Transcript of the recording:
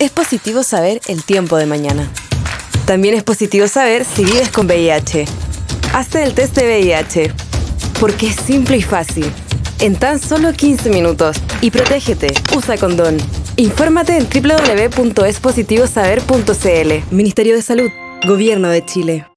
Es positivo saber el tiempo de mañana. También es positivo saber si vives con VIH. Hazte el test de VIH, porque es simple y fácil, en tan solo 15 minutos. Y protégete, usa condón. Infórmate en www.espositivosaber.cl. Ministerio de Salud, Gobierno de Chile.